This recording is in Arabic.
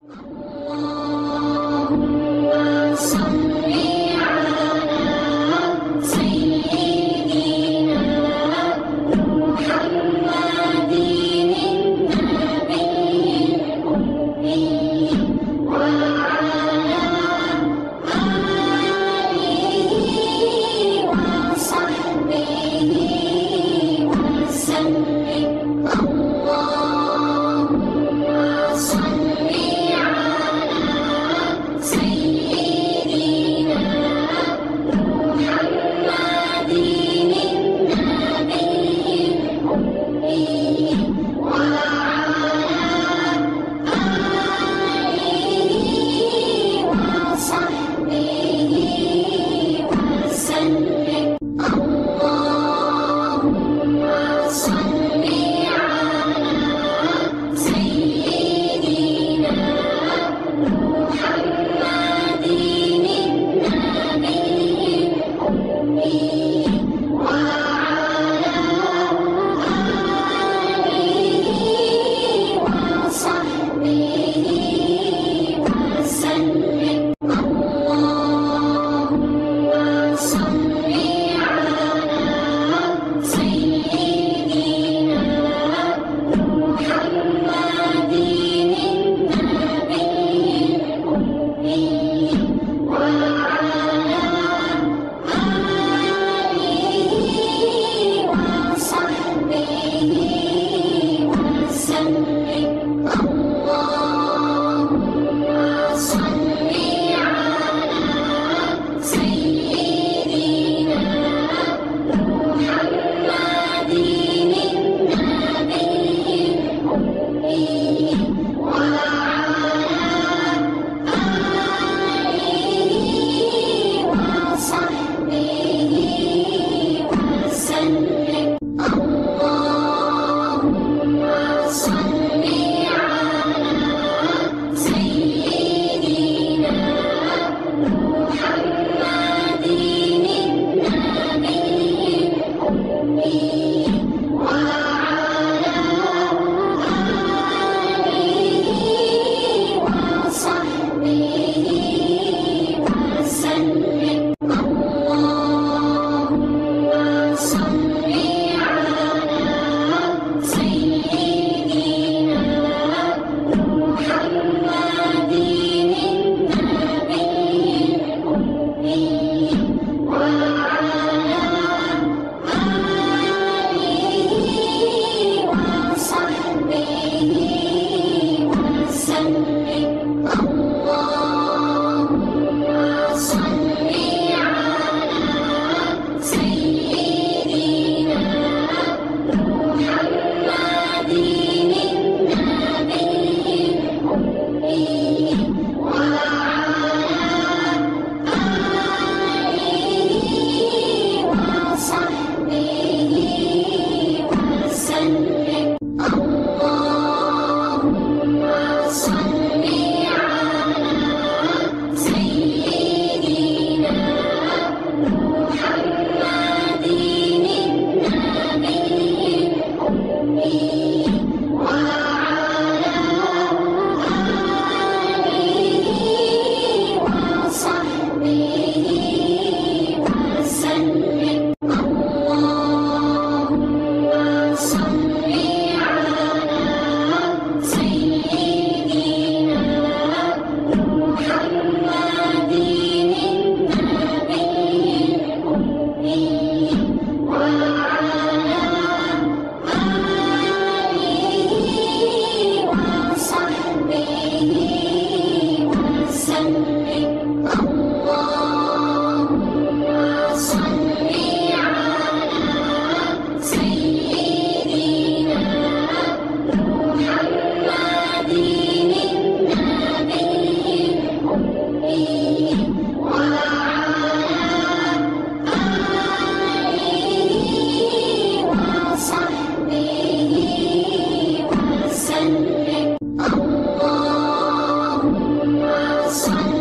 اللهم صل على سيدنا محمد النبي الأمي وعلى آله وصحبه وسلم. اللهم صل على سيدنا محمد النبي الأمي وعلى آله وصحبه وسلم. اللهم صل على سيدنا محمد النبي الأمي وعلى آله وصحبه وسلم. اللهم صل على سيدنا محمد النبي الأمي وعلى آله وصحبه وسلم. اللهم صل على سيدنا محمد النبي الأمي وعلى آله وصحبه وسلم. اللهم صل على سيدنا محمد النبي الأمي وعلى آله وصحبه وسلم. اللهم صل على سيدنا محمد النبي الأمي وعلى آله وصحبه وسلم. اللهم صل على سيدنا محمد النبي الأمي وعلى آله وصحبه وسلم. اللهم صل على سيدنا محمد النبي الأمي وعلى آله وصحبه وسلم. اللهم صل على سيدنا محمد النبي الأمي وعلى آله وصحبه وسلم. اللهم صل على سيدنا محمد النبي الأمي وعلى آله وصحبه وسلم. اللهم صل